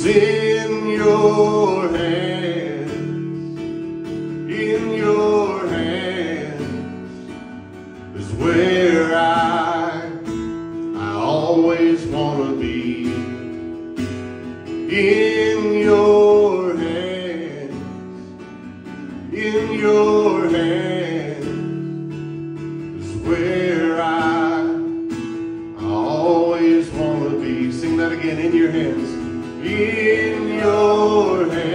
'cause in your hands, is where I always want to be. In your hands, is where I always want to be. Sing that again. In your hands. In your hands